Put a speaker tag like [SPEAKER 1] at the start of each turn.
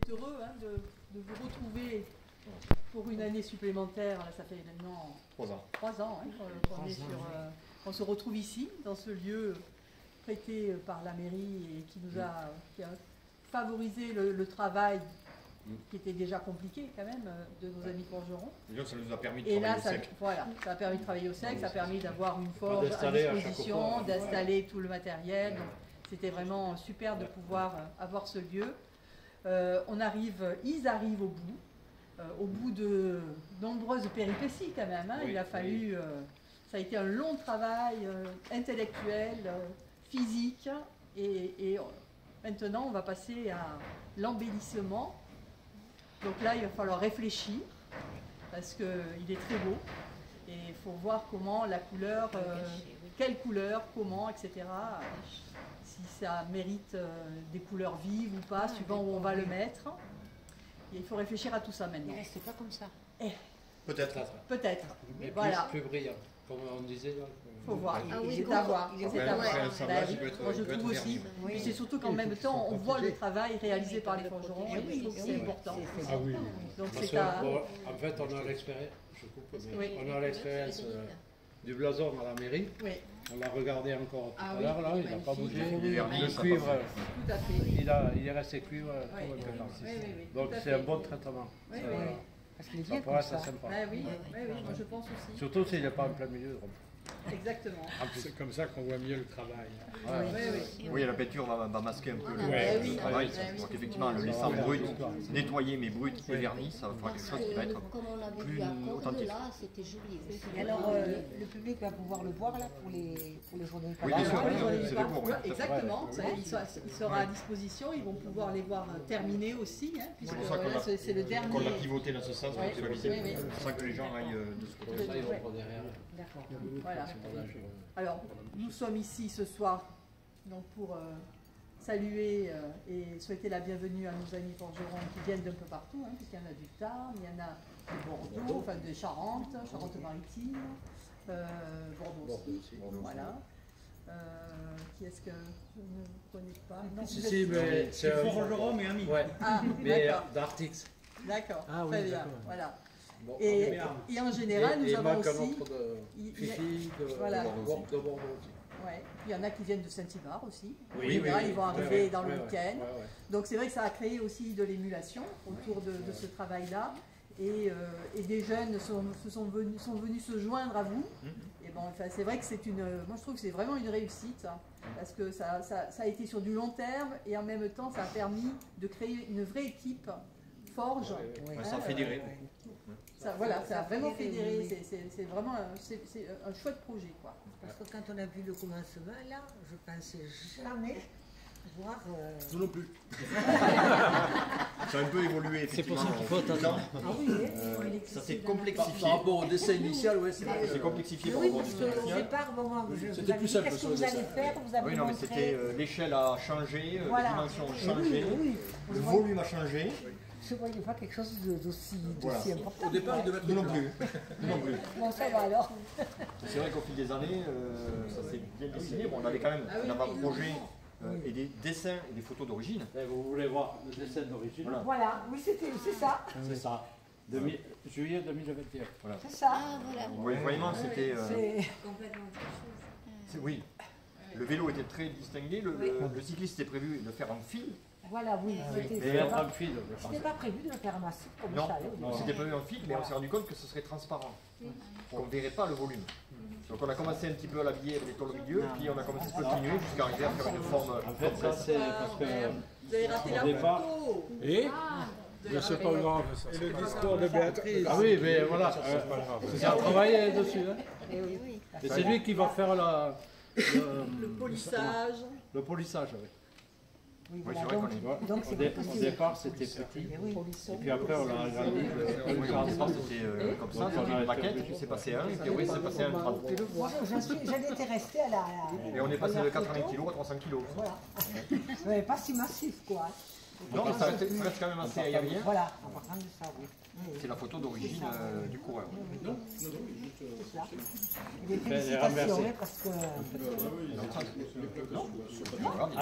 [SPEAKER 1] Heureux de vous retrouver pour une année supplémentaire. Là, ça fait maintenant 3 ans qu'on se retrouve ici, dans ce lieu prêté par la mairie et qui a favorisé le travail qui était déjà compliqué quand même de nos amis forgerons.
[SPEAKER 2] Déjà, ça nous a permis de travailler au sec.
[SPEAKER 1] Voilà, ça a permis de travailler au sec, ça a permis d'avoir une forge à disposition, d'installer tout le matériel. Donc, c'était vraiment super de pouvoir avoir ce lieu. Ils arrivent au bout de nombreuses péripéties quand même. Hein. Il a fallu, ça a été un long travail intellectuel, physique, et maintenant on va passer à l'embellissement. Donc là, il va falloir réfléchir parce qu'il est très beau et il faut voir comment la couleur, quelle couleur, comment, etc. Si ça mérite des couleurs vives ou pas, suivant où on va le mettre. Et il faut réfléchir à tout ça maintenant.
[SPEAKER 3] Il reste pas comme ça.
[SPEAKER 2] Peut-être.
[SPEAKER 1] Peut-être.
[SPEAKER 4] Mais
[SPEAKER 1] voilà.
[SPEAKER 4] plus brillant, comme on disait.
[SPEAKER 1] Il faut voir.
[SPEAKER 3] Ah oui,
[SPEAKER 1] c'est à voir. C'est à voir.
[SPEAKER 2] Moi,
[SPEAKER 1] je trouve aussi. Et c'est surtout qu'en même temps, on voit le travail réalisé par les forgerons. Et je trouve que c'est important.
[SPEAKER 4] Ah oui.
[SPEAKER 1] Donc
[SPEAKER 4] Parce
[SPEAKER 1] c'est à...
[SPEAKER 4] en fait, on a l'expérience. On a l'expérience du blason à la mairie.
[SPEAKER 1] Oui.
[SPEAKER 4] On l'a regardé encore tout à l'heure, là, il n'a pas bougé. Le cuivre,
[SPEAKER 1] tout à fait.
[SPEAKER 4] il est resté cuivre. Donc c'est un bon traitement.
[SPEAKER 3] Parce qu'il est bien
[SPEAKER 4] comme ça. Sympa.
[SPEAKER 1] Oui, moi je pense aussi.
[SPEAKER 4] Surtout s'il n'est pas en plein milieu.
[SPEAKER 1] Exactement.
[SPEAKER 5] C'est comme ça qu'on voit mieux le travail.
[SPEAKER 2] Oui, la peinture va masquer un peu le travail. Donc effectivement, le laissant brut, nettoyer mais brut et vernis, ça va faire quelque chose qui va être
[SPEAKER 3] comme on avait
[SPEAKER 2] plus
[SPEAKER 3] vu à Cordes,
[SPEAKER 2] authentique.
[SPEAKER 3] là, c'était joli aussi.
[SPEAKER 6] Et alors, le public va pouvoir le voir là pour les journées
[SPEAKER 2] Oui, bien sûr, c'est des cours.
[SPEAKER 1] Exactement, il sera à disposition, ils vont pouvoir les voir terminés aussi, hein, puisque c'est le dernier.
[SPEAKER 2] Qu'on a pivoté dans ce sens pour que ce soit visible. C'est pour ça que les gens aillent de ce côté.
[SPEAKER 1] D'accord. Voilà. Alors, nous sommes ici ce soir donc pour saluer et souhaiter la bienvenue à nos amis forgerons qui viennent d'un peu partout, hein, puisqu'il y en a du Tarn, il y en a de Bordeaux, enfin de Charente, Charente-Maritime, Bordeaux aussi. Voilà. Qui est-ce que je ne connais pas? Non,
[SPEAKER 5] Si, mais c'est forgeron mais ami.
[SPEAKER 4] Ouais.
[SPEAKER 1] Ah,
[SPEAKER 4] mais d'Artix.
[SPEAKER 1] D'accord,
[SPEAKER 4] Ah, oui,
[SPEAKER 1] très bien.
[SPEAKER 4] d'accord.
[SPEAKER 1] Voilà.
[SPEAKER 4] Bon,
[SPEAKER 1] Et en général, nous avons aussi...
[SPEAKER 4] Fifi, de Bordeaux aussi.
[SPEAKER 1] Ouais. Il y en a qui viennent de Saint-Hivard aussi. En
[SPEAKER 4] Oui,
[SPEAKER 1] général, ils vont arriver dans le
[SPEAKER 4] ouais,
[SPEAKER 1] week-end. Donc c'est vrai que ça a créé aussi de l'émulation autour de ce travail-là. Et des jeunes sont venus se joindre à vous. Et bon, enfin, c'est vrai que c'est moi je trouve que c'est vraiment une réussite, hein, parce que ça a été sur du long terme et en même temps ça a permis de créer une vraie équipe forge.
[SPEAKER 2] Ça a fédéré.
[SPEAKER 1] Voilà, ça a vraiment fédéré. C'est vraiment un chouette projet, quoi.
[SPEAKER 6] Parce que quand on a vu le commencement là, je pensais jamais voir.
[SPEAKER 2] Nous non plus. Ça a un peu évolué, effectivement.
[SPEAKER 4] C'est pour ça qu'il faut attendre.
[SPEAKER 2] Ça s'est complexifié.
[SPEAKER 4] Par rapport au dessin initial, ouais,
[SPEAKER 2] C'est complexifié par
[SPEAKER 6] Oui,
[SPEAKER 2] rapport au
[SPEAKER 6] parce
[SPEAKER 2] dessin
[SPEAKER 6] qu'au
[SPEAKER 2] initial.
[SPEAKER 6] départ,
[SPEAKER 4] C'était plus simple
[SPEAKER 6] qu'est-ce que
[SPEAKER 4] sur le
[SPEAKER 6] vous allez
[SPEAKER 4] dessin.
[SPEAKER 6] faire, vous avez
[SPEAKER 2] Oui, non, mais
[SPEAKER 6] montré.
[SPEAKER 2] c'était l'échelle a changé, les
[SPEAKER 6] Voilà.
[SPEAKER 2] dimensions ont changé,
[SPEAKER 6] Oui.
[SPEAKER 2] le volume a changé.
[SPEAKER 6] Je ne voyais pas quelque chose d'aussi important.
[SPEAKER 4] Au départ, il devait être
[SPEAKER 2] Nous non plus. Nous non plus.
[SPEAKER 6] Bon, ça va alors.
[SPEAKER 2] C'est vrai qu'au fil des années, ça s'est bien dessiné. Bon, on avait quand même un avant-projet et des dessins et des photos d'origine.
[SPEAKER 4] Vous voulez voir le dessin d'origine?
[SPEAKER 6] Voilà, oui, c'est ça.
[SPEAKER 4] C'est ça. Juillet 2021.
[SPEAKER 2] Voilà.
[SPEAKER 6] C'est ça.
[SPEAKER 3] Ah, voilà.
[SPEAKER 2] Oui, vraiment, c'était...
[SPEAKER 3] Complètement autre chose.
[SPEAKER 2] Oui. Le vélo était très distingué. Le cycliste était prévu de le faire en fil.
[SPEAKER 6] Voilà, oui.
[SPEAKER 4] Et être en fil.
[SPEAKER 6] C'était pas prévu de le faire massif comme
[SPEAKER 2] Non,
[SPEAKER 6] ça.
[SPEAKER 2] c'était prévu en fil, mais on s'est rendu compte que ce serait transparent. Qu'on ne verrait pas le volume. Donc on a commencé un petit peu à l'habiller avec des tôles au milieu, puis on a commencé à continuer jusqu'à arriver à faire une forme...
[SPEAKER 4] En fait, ça c'est parce que
[SPEAKER 1] Vous avez raté la
[SPEAKER 4] départ.
[SPEAKER 1] photo.
[SPEAKER 5] Et c'est pas grave. Et le discours de Béatrice.
[SPEAKER 4] Ah oui, mais voilà, c'est un travail dessus. Hein.
[SPEAKER 3] Oui.
[SPEAKER 4] Et c'est lui qui va faire
[SPEAKER 1] Le polissage.
[SPEAKER 4] le polissage. Oui.
[SPEAKER 6] Oui,
[SPEAKER 2] Oui,
[SPEAKER 6] voilà,
[SPEAKER 2] c'est vrai qu'on est...
[SPEAKER 6] donc c'est pas
[SPEAKER 4] Au
[SPEAKER 6] possible.
[SPEAKER 4] départ, c'était petit. Et puis après, on l'a agrandi.
[SPEAKER 2] Oui, au départ c'était comme ça, c'était une maquette, puis c'est passé à 1, et puis oui, c'est passé à 1,30.
[SPEAKER 6] Moi, j'en étais restée à la.
[SPEAKER 2] Et on est passé de 80 kg à 300 kg.
[SPEAKER 6] Voilà. Mais pas si massif, quoi.
[SPEAKER 2] Non, mais ça reste quand même assez aérien.
[SPEAKER 6] Voilà, en parlant de ça, oui.
[SPEAKER 2] C'est la photo d'origine du coureur.
[SPEAKER 6] C'est ça. Et des félicitations, hein, parce que.
[SPEAKER 2] Non,